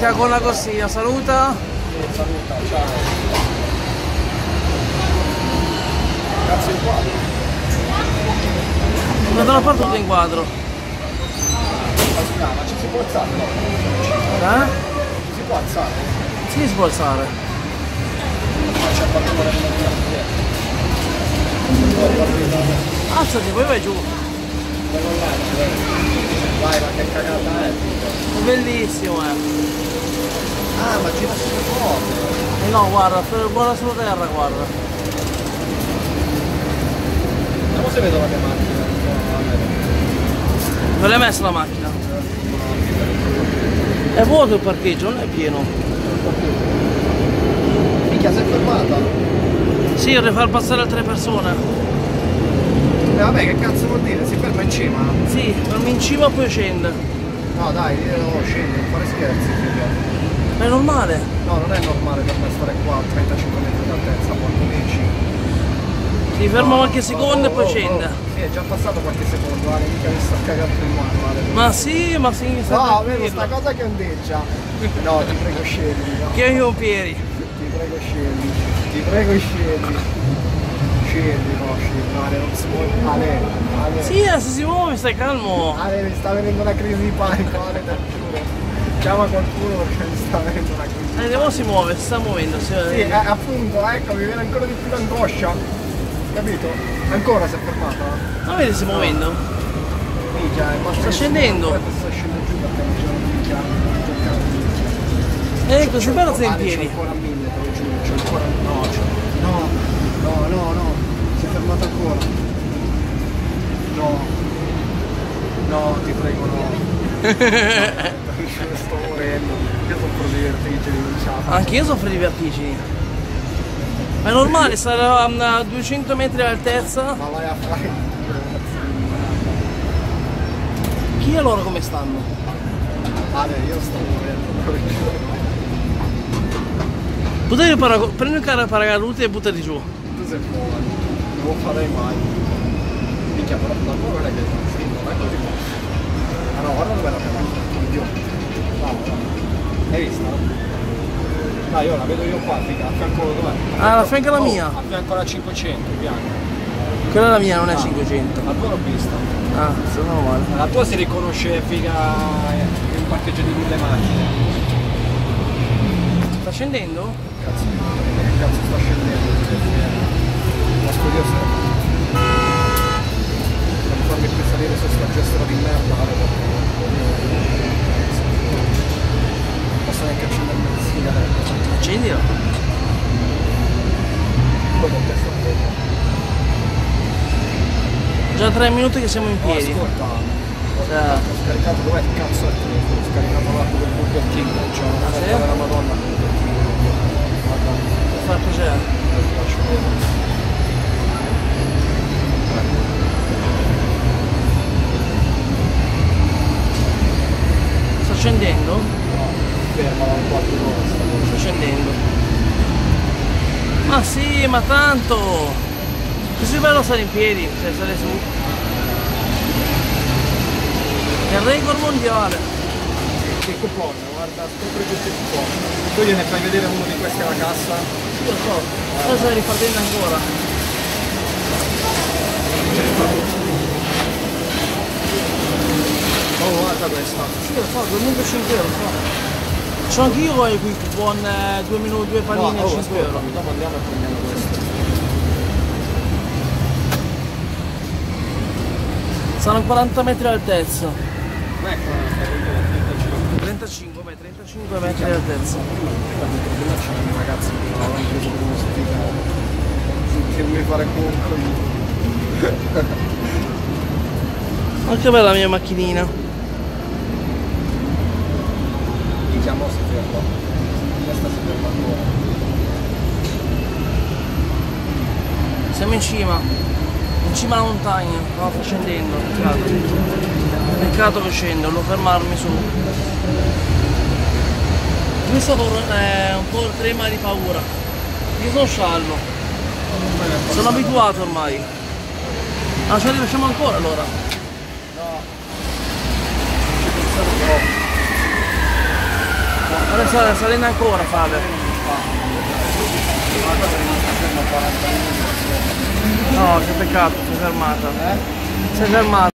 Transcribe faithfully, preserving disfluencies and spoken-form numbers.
cagona così, saluta. Sì, saluta, ciao. Cazzo in quadro. Ma te l'ho fatto tutto in quadro. Ma ci si può alzare? No. Eh? Ci si può alzare? Sì, si può alzare. Ma c'è qualcuno che non mi Alzati, poi vai giù. Vai, ma che cagata è? È bellissimo, eh. Ah, ma gira sulle cose. Eh no, guarda, buona sulla terra, guarda. Vediamo se vedo la mia macchina. Dove l'hai messa la macchina? È vuoto il parcheggio, non è pieno. Minchia, sei fermata? Sì, vorrei far passare altre persone. E vabbè, che cazzo vuol dire? Si ferma in cima? Sì, fermi in cima e poi scende. No dai, io scendo, non fare scherzi, figlio. Ma è normale? No, non è normale per me stare qua a trentacinque metri d'altezza quando dici. Si ferma no, qualche oh, secondo oh, e poi oh, scende. Oh. Sì, è già passato qualche secondo, Ale, mica mi sta cagando in mano, Ale. Ma sì, ma sì, mi sta no, vedo sta cosa che ondeggia. No, ti prego scendi. No. Che io con piedi. Ti prego scendi. Ti prego scendi. Scendi, no, scendi. Ale, non si muove. Ale, Ale. Sì, se si muove, stai calmo. Ale, mi sta venendo una crisi di panico, Ale, te lo giuro. Chiama qualcuno perché mi sta venendo una crisi. Eh, devo si muove, si sta muovendo. Si... Sì, eh, appunto, ecco, mi viene ancora di più l'angoscia. Capito? Ancora si è fermata? Ma vedi, si muovendo? Minchia, sta scendendo. Sta scendendo giù perché mi c'è minchia. Eh, così bello sei in piedi. C'è ancora mille, te lo giuro, c'è ancora. No, c'è. No, no, no, no. Si è fermata ancora. No. No, ti prego, no. Sto morendo. Io soffro di vertigini, diciamo. Anche io soffro di vertigini. Ma è normale, sarà a duecento metri di altezza. Ma vai a fare. Chi e loro come stanno? Ale, io sto morendo. Potevi parago- prendi il carro paracadute e buttati giù. Tu sei buono, non lo farei mai. Minchia, però da qua non è che sì, non è così. Ah no, guarda dove è la mia macchina, idiota. No, no. Hai visto? Dai, io la vedo io qua, figa, a fianco dov'è? Ah, a fianco alla oh, mia. A fianco alla cinquecento, bianca. Quella è la mia, non è ah, cinquecento. La tua l'ho vista. Ah, sono male. La tua si riconosce, figa, il parcheggio di mille macchine. Sta scendendo? Cazzo, che cazzo sta scendendo? Ma curioso. Non farmi più salire su sta gestura di merda, vale. Posso neanche accendermi il sigaretto. Accendilo. Poi con testa a fuoco. Già tre minuti che siamo in Oh, piedi. ascolta, ho, Cioè. ho scaricato, dov'è il cazzo è il telefono? Ho scaricato l'app del Burger King, c'è una Ah, sì? fetta della Madonna. Guarda, Per far piacere. ti faccio vedere. Sta scendendo? No, ferma un quarto d'ora sta cosa. Sta scendendo. Ma sì, ma tanto! Così bello stare in piedi, cioè stare su. È il record mondiale. Che coupon, guarda, scopri tutti i coupon. Tu gliene fai vedere uno di questi alla cassa. Sì, lo so, poi stai ripartendo ancora. Oh, guarda questa. Sì, lo so, duemilacinque euro, lo so. C'ho anch'io qui qui coupon eh, due minuti, due panini a oh, cinque euro. Dopo andiamo e prendiamo questo. Saranno quaranta metri di altezza. Ecco, trentacinque metri, trentacinque metri di altezza. prima c'erano i ragazzi che non avevano preso per uno sfigare. Che vuoi fare contro Anche bella la mia macchinina. Mi chiamo si ferma. Questa si ferma ancora. Siamo in cima. In cima alla montagna. No, sta scendendo. Peccato. Peccato che scendo, devo fermarmi su. Questo è un po' il trema di paura. Io sono sciallo. Sono abituato ormai. Ah, ce li facciamo ancora allora? No. Ci pensavo troppo. Adesso sta salendo ancora Fabio. No, che peccato, si è fermata. Eh? Si è fermata.